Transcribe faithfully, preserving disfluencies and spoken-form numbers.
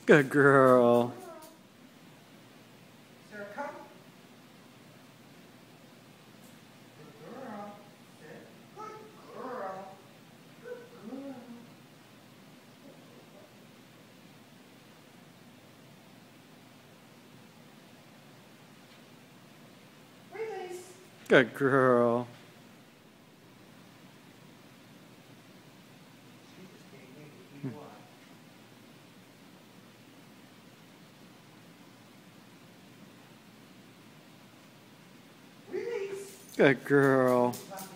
Good girl. Sarah, come. Good girl. Sit. Good girl. Good girl. Release. Good girl. She just gave me the E Y. Release. Good girl. Left